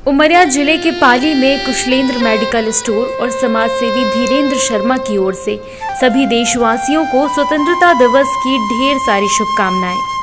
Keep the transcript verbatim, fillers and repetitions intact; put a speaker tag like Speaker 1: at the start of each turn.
Speaker 1: उमरिया जिले के पाली में कुशलेंद्र मेडिकल स्टोर और समाजसेवी धीरेन्द्र शर्मा की ओर से सभी देशवासियों को स्वतंत्रता दिवस की ढेर सारी शुभकामनाएं।